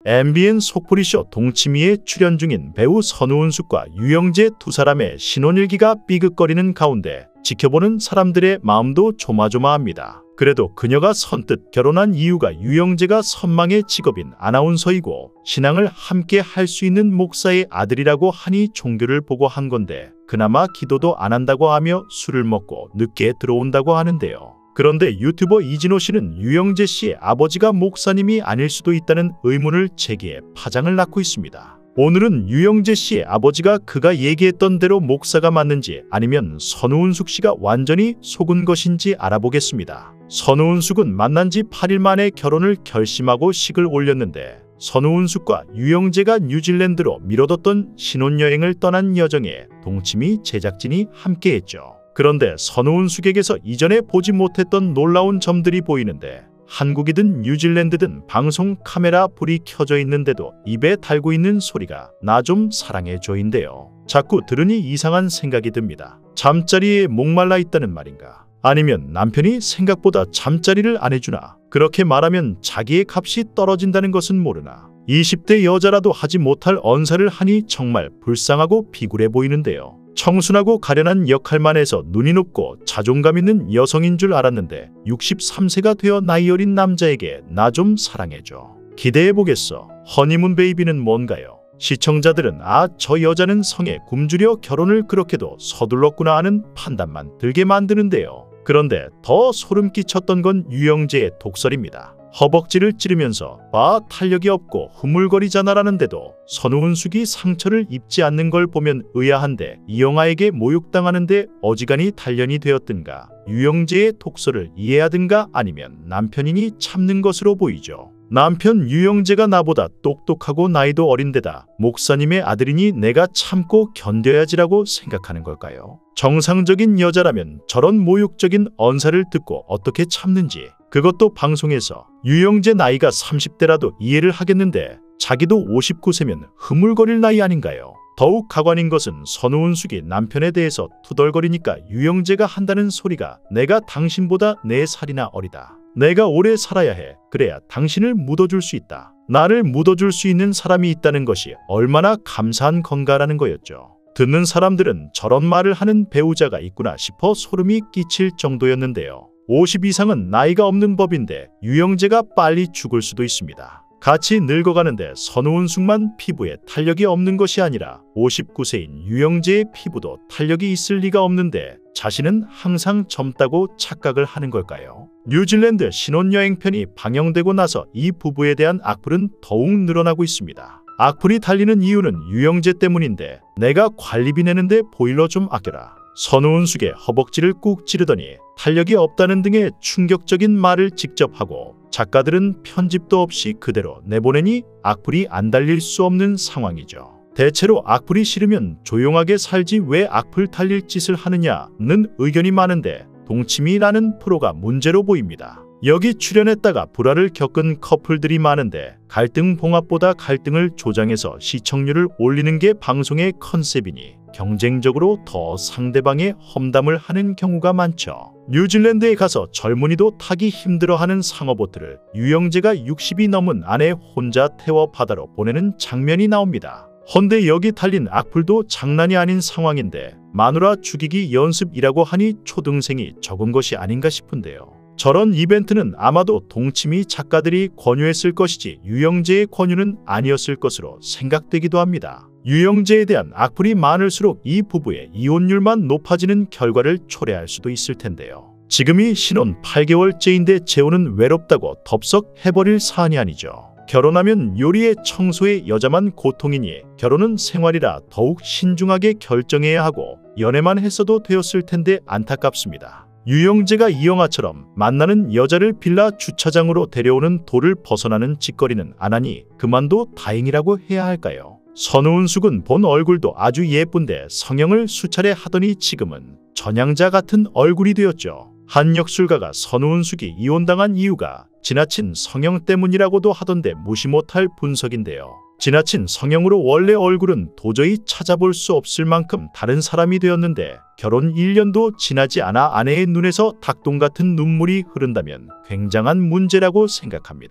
MBN 속풀이쇼 동치미에 출연 중인 배우 선우은숙과 유영재 두 사람의 신혼일기가 삐걱거리는 가운데 지켜보는 사람들의 마음도 조마조마합니다. 그래도 그녀가 선뜻 결혼한 이유가 유영재가 선망의 직업인 아나운서이고 신앙을 함께 할 수 있는 목사의 아들이라고 하니 종교를 보고 한 건데 그나마 기도도 안 한다고 하며 술을 먹고 늦게 들어온다고 하는데요. 그런데 유튜버 이진호 씨는 유영재 씨의 아버지가 목사님이 아닐 수도 있다는 의문을 제기해 파장을 낳고 있습니다. 오늘은 유영재 씨의 아버지가 그가 얘기했던 대로 목사가 맞는지 아니면 선우은숙 씨가 완전히 속은 것인지 알아보겠습니다. 선우은숙은 만난 지 8일 만에 결혼을 결심하고 식을 올렸는데 선우은숙과 유영재가 뉴질랜드로 미뤄뒀던 신혼여행을 떠난 여정에 동치미 제작진이 함께했죠. 그런데 선우은숙에게서 이전에 보지 못했던 놀라운 점들이 보이는데 한국이든 뉴질랜드든 방송 카메라 불이 켜져 있는데도 입에 달고 있는 소리가 나 좀 사랑해줘인데요. 자꾸 들으니 이상한 생각이 듭니다. 잠자리에 목말라 있다는 말인가? 아니면 남편이 생각보다 잠자리를 안 해주나? 그렇게 말하면 자기의 값이 떨어진다는 것은 모르나? 20대 여자라도 하지 못할 언사를 하니 정말 불쌍하고 비굴해 보이는데요. 청순하고 가련한 역할만 해서 눈이 높고 자존감 있는 여성인 줄 알았는데 63세가 되어 나이 어린 남자에게 나 좀 사랑해줘. 기대해보겠어. 허니문 베이비는 뭔가요? 시청자들은 저 여자는 성에 굶주려 결혼을 그렇게도 서둘렀구나 하는 판단만 들게 만드는데요. 그런데 더 소름 끼쳤던 건 유영재의 독설입니다. 허벅지를 찌르면서 탄력이 없고 흐물거리잖아라는데도 선우은숙이 상처를 입지 않는 걸 보면 의아한데 이영아에게 모욕당하는데 어지간히 단련이 되었든가 유영재의 독설을 이해하든가 아니면 남편이니 참는 것으로 보이죠. 남편 유영재가 나보다 똑똑하고 나이도 어린데다 목사님의 아들이니 내가 참고 견뎌야지라고 생각하는 걸까요? 정상적인 여자라면 저런 모욕적인 언사를 듣고 어떻게 참는지, 그것도 방송에서. 유영재 나이가 30대라도 이해를 하겠는데 자기도 59세면 흐물거릴 나이 아닌가요? 더욱 가관인 것은 선우은숙이 남편에 대해서 투덜거리니까 유영재가 한다는 소리가 내가 당신보다 4살이나 어리다. 내가 오래 살아야 해. 그래야 당신을 묻어줄 수 있다. 나를 묻어줄 수 있는 사람이 있다는 것이 얼마나 감사한 건가라는 거였죠. 듣는 사람들은 저런 말을 하는 배우자가 있구나 싶어 소름이 끼칠 정도였는데요. 50 이상은 나이가 없는 법인데 유영재가 빨리 죽을 수도 있습니다. 같이 늙어가는데 선우은숙만 피부에 탄력이 없는 것이 아니라 59세인 유영재의 피부도 탄력이 있을 리가 없는데 자신은 항상 젊다고 착각을 하는 걸까요? 뉴질랜드 신혼여행편이 방영되고 나서 이 부부에 대한 악플은 더욱 늘어나고 있습니다. 악플이 달리는 이유는 유영재 때문인데 내가 관리비 내는데 보일러 좀 아껴라. 선우은숙의 허벅지를 꾹 찌르더니 탄력이 없다는 등의 충격적인 말을 직접 하고 작가들은 편집도 없이 그대로 내보내니 악플이 안 달릴 수 없는 상황이죠. 대체로 악플이 싫으면 조용하게 살지 왜 악플 달릴 짓을 하느냐는 의견이 많은데 동치미라는 프로가 문제로 보입니다. 여기 출연했다가 불화를 겪은 커플들이 많은데 갈등 봉합보다 갈등을 조장해서 시청률을 올리는 게 방송의 컨셉이니 경쟁적으로 더 상대방의 험담을 하는 경우가 많죠. 뉴질랜드에 가서 젊은이도 타기 힘들어하는 상어보트를 유영재가 60이 넘은 아내 혼자 태워 바다로 보내는 장면이 나옵니다. 헌데 여기 달린 악플도 장난이 아닌 상황인데 마누라 죽이기 연습이라고 하니 초등생이 적은 것이 아닌가 싶은데요. 저런 이벤트는 아마도 동치미 작가들이 권유했을 것이지 유영재의 권유는 아니었을 것으로 생각되기도 합니다. 유영재에 대한 악플이 많을수록 이 부부의 이혼율만 높아지는 결과를 초래할 수도 있을 텐데요. 지금이 신혼 8개월째인데 재혼은 외롭다고 덥석 해버릴 사안이 아니죠. 결혼하면 요리에 청소에 여자만 고통이니 결혼은 생활이라 더욱 신중하게 결정해야 하고 연애만 했어도 되었을 텐데 안타깝습니다. 유영재가 이영아처럼 만나는 여자를 빌라 주차장으로 데려오는 도를 벗어나는 짓거리는 안 하니 그만도 다행이라고 해야 할까요? 선우은숙은 본 얼굴도 아주 예쁜데 성형을 수차례 하더니 지금은 전향자 같은 얼굴이 되었죠. 한 역술가가 선우은숙이 이혼당한 이유가 지나친 성형 때문이라고도 하던데 무시 못할 분석인데요. 지나친 성형으로 원래 얼굴은 도저히 찾아볼 수 없을 만큼 다른 사람이 되었는데 결혼 1년도 지나지 않아 아내의 눈에서 닭똥 같은 눈물이 흐른다면 굉장한 문제라고 생각합니다.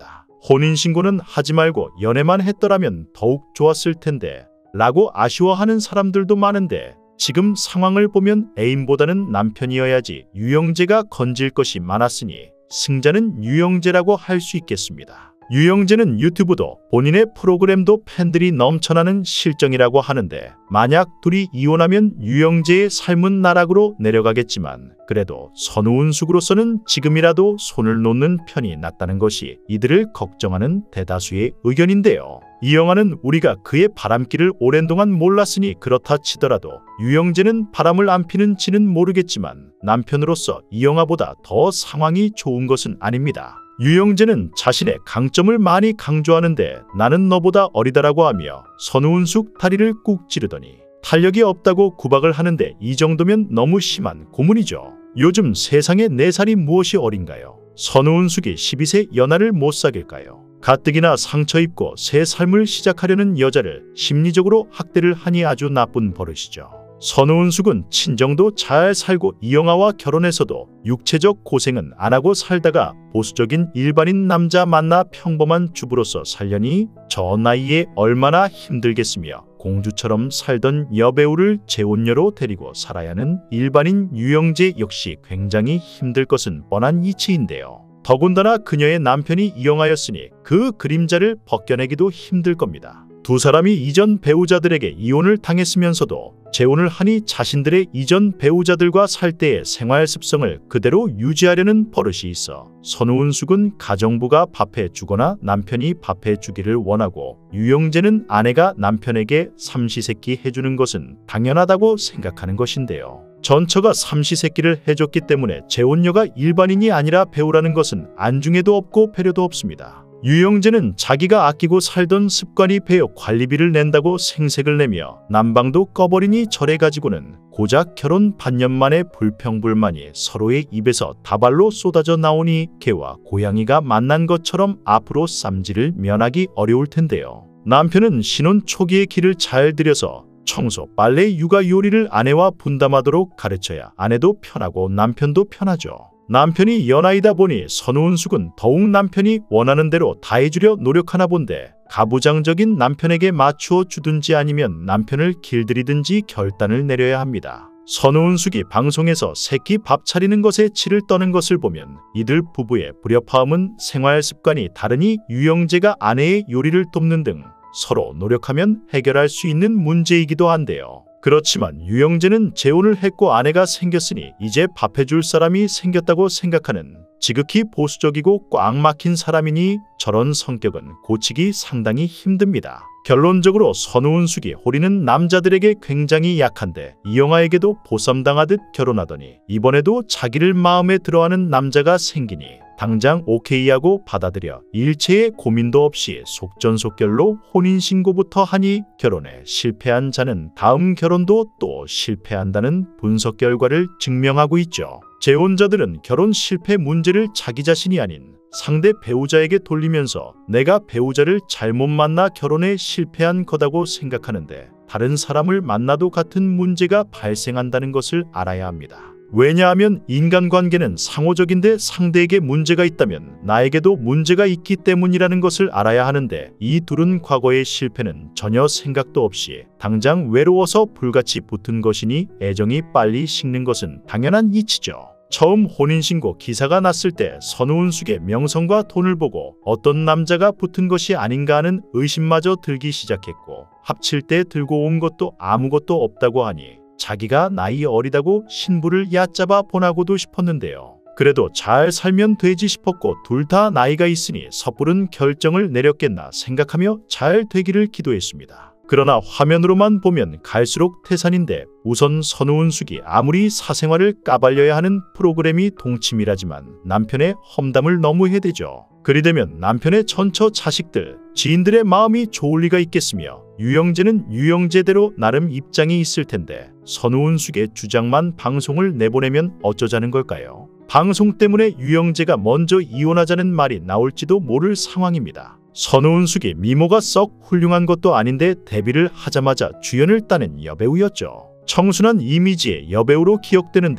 혼인신고는 하지 말고 연애만 했더라면 더욱 좋았을 텐데 라고 아쉬워하는 사람들도 많은데 지금 상황을 보면 애인보다는 남편이어야지 유영재가 건질 것이 많았으니 승자는 유영재라고 할 수 있겠습니다. 유영재는 유튜브도 본인의 프로그램도 팬들이 넘쳐나는 실정이라고 하는데 만약 둘이 이혼하면 유영재의 삶은 나락으로 내려가겠지만 그래도 선우은숙으로서는 지금이라도 손을 놓는 편이 낫다는 것이 이들을 걱정하는 대다수의 의견인데요. 이 영화는 우리가 그의 바람길을 오랜 동안 몰랐으니 그렇다 치더라도 유영재는 바람을 안 피는지는 모르겠지만 남편으로서 이 영화보다 더 상황이 좋은 것은 아닙니다. 유영재는 자신의 강점을 많이 강조하는데 나는 너보다 어리다라고 하며 선우은숙 다리를 꾹 찌르더니 탄력이 없다고 구박을 하는데 이 정도면 너무 심한 고문이죠. 요즘 세상에 4살이 무엇이 어린가요? 선우은숙이 12세 연하를 못 사귈까요? 가뜩이나 상처 입고 새 삶을 시작하려는 여자를 심리적으로 학대를 하니 아주 나쁜 버릇이죠. 선우은숙은 친정도 잘 살고 이영아와 결혼해서도 육체적 고생은 안 하고 살다가 보수적인 일반인 남자 만나 평범한 주부로서 살려니 저 나이에 얼마나 힘들겠으며 공주처럼 살던 여배우를 재혼녀로 데리고 살아야 하는 일반인 유영재 역시 굉장히 힘들 것은 뻔한 이치인데요. 더군다나 그녀의 남편이 이영아였으니 그 그림자를 벗겨내기도 힘들 겁니다. 두 사람이 이전 배우자들에게 이혼을 당했으면서도 재혼을 하니 자신들의 이전 배우자들과 살 때의 생활 습성을 그대로 유지하려는 버릇이 있어 선우은숙은 가정부가 밥해 주거나 남편이 밥해 주기를 원하고 유영재는 아내가 남편에게 삼시세끼 해주는 것은 당연하다고 생각하는 것인데요. 전처가 삼시세끼를 해줬기 때문에 재혼녀가 일반인이 아니라 배우라는 것은 안중에도 없고 배려도 없습니다. 유영재는 자기가 아끼고 살던 습관이 배어 관리비를 낸다고 생색을 내며 난방도 꺼버리니 저래 가지고는 고작 결혼 반년 만에 불평불만이 서로의 입에서 다발로 쏟아져 나오니 개와 고양이가 만난 것처럼 앞으로 쌈질을 면하기 어려울 텐데요. 남편은 신혼 초기에 길을 잘 들여서 청소, 빨래, 육아, 요리를 아내와 분담하도록 가르쳐야 아내도 편하고 남편도 편하죠. 남편이 연하이다 보니 선우은숙은 더욱 남편이 원하는 대로 다 해주려 노력하나 본데 가부장적인 남편에게 맞추어 주든지 아니면 남편을 길들이든지 결단을 내려야 합니다. 선우은숙이 방송에서 새끼 밥 차리는 것에 치를 떠는 것을 보면 이들 부부의 불협화음은 생활 습관이 다르니 유영재가 아내의 요리를 돕는 등 서로 노력하면 해결할 수 있는 문제이기도 한데요. 그렇지만 유영재는 재혼을 했고 아내가 생겼으니 이제 밥해줄 사람이 생겼다고 생각하는 지극히 보수적이고 꽉 막힌 사람이니 저런 성격은 고치기 상당히 힘듭니다. 결론적으로 선우은숙이 호리는 남자들에게 굉장히 약한데 이영아에게도 보쌈당하듯 결혼하더니 이번에도 자기를 마음에 들어하는 남자가 생기니 당장 오케이하고 받아들여 일체의 고민도 없이 속전속결로 혼인신고부터 하니 결혼에 실패한 자는 다음 결혼도 또 실패한다는 분석 결과를 증명하고 있죠. 재혼자들은 결혼 실패 문제를 자기 자신이 아닌 상대 배우자에게 돌리면서 내가 배우자를 잘못 만나 결혼에 실패한 거다고 생각하는데 다른 사람을 만나도 같은 문제가 발생한다는 것을 알아야 합니다. 왜냐하면 인간관계는 상호적인데 상대에게 문제가 있다면 나에게도 문제가 있기 때문이라는 것을 알아야 하는데 이 둘은 과거의 실패는 전혀 생각도 없이 당장 외로워서 불같이 붙은 것이니 애정이 빨리 식는 것은 당연한 이치죠. 처음 혼인신고 기사가 났을 때 선우은숙의 명성과 돈을 보고 어떤 남자가 붙은 것이 아닌가 하는 의심마저 들기 시작했고 합칠 때 들고 온 것도 아무것도 없다고 하니 자기가 나이 어리다고 신부를 얕잡아 보나고도 싶었는데요. 그래도 잘 살면 되지 싶었고 둘 다 나이가 있으니 섣부른 결정을 내렸겠나 생각하며 잘 되기를 기도했습니다. 그러나 화면으로만 보면 갈수록 태산인데 우선 선우은숙이 아무리 사생활을 까발려야 하는 프로그램이 동치미라지만 남편의 험담을 너무 해대죠. 그리 되면 남편의 전처 자식들, 지인들의 마음이 좋을 리가 있겠으며 유영재는 유영재대로 나름 입장이 있을 텐데 선우은숙의 주장만 방송을 내보내면 어쩌자는 걸까요? 방송 때문에 유영재가 먼저 이혼하자는 말이 나올지도 모를 상황입니다. 선우은숙이 미모가 썩 훌륭한 것도 아닌데 데뷔를 하자마자 주연을 따낸 여배우였죠. 청순한 이미지의 여배우로 기억되는데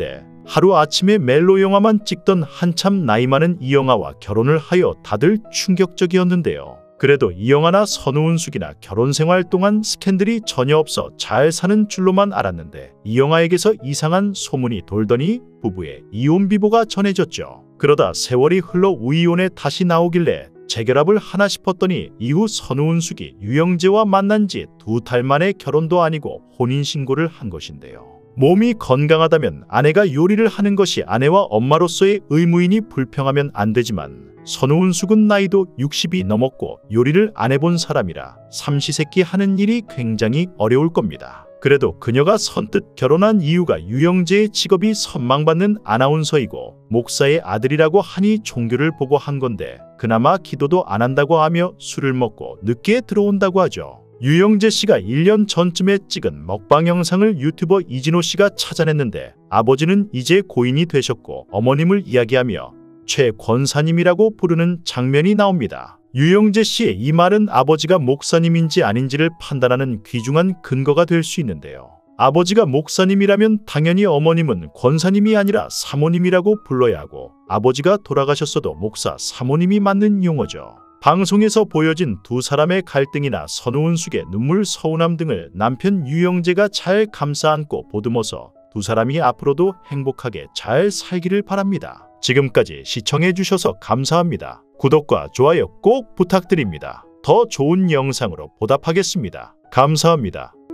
하루아침에 멜로 영화만 찍던 한참 나이 많은 이영아와 결혼을 하여 다들 충격적이었는데요. 그래도 이영아나 선우은숙이나 결혼 생활 동안 스캔들이 전혀 없어 잘 사는 줄로만 알았는데 이영아에게서 이상한 소문이 돌더니 부부의 이혼 비보가 전해졌죠. 그러다 세월이 흘러 우이혼에 다시 나오길래 재결합을 하나 싶었더니 이후 선우은숙이 유영재와 만난 지 2달 만에 결혼도 아니고 혼인신고를 한 것인데요. 몸이 건강하다면 아내가 요리를 하는 것이 아내와 엄마로서의 의무이니 불평하면 안 되지만 선우은숙은 나이도 60이 넘었고 요리를 안 해본 사람이라 삼시세끼 하는 일이 굉장히 어려울 겁니다. 그래도 그녀가 선뜻 결혼한 이유가 유영재의 직업이 선망받는 아나운서이고 목사의 아들이라고 하니 종교를 보고 한 건데 그나마 기도도 안 한다고 하며 술을 먹고 늦게 들어온다고 하죠. 유영재 씨가 1년 전쯤에 찍은 먹방 영상을 유튜버 이진호 씨가 찾아냈는데 아버지는 이제 고인이 되셨고 어머님을 이야기하며 최 권사님이라고 부르는 장면이 나옵니다. 유영재 씨의 이 말은 아버지가 목사님인지 아닌지를 판단하는 귀중한 근거가 될 수 있는데요. 아버지가 목사님이라면 당연히 어머님은 권사님이 아니라 사모님이라고 불러야 하고 아버지가 돌아가셨어도 목사, 사모님이 맞는 용어죠. 방송에서 보여진 두 사람의 갈등이나 선우은숙의 눈물, 서운함 등을 남편 유영재가 잘 감싸 안고 보듬어서 두 사람이 앞으로도 행복하게 잘 살기를 바랍니다. 지금까지 시청해 주셔서 감사합니다. 구독과 좋아요 꼭 부탁드립니다. 더 좋은 영상으로 보답하겠습니다. 감사합니다.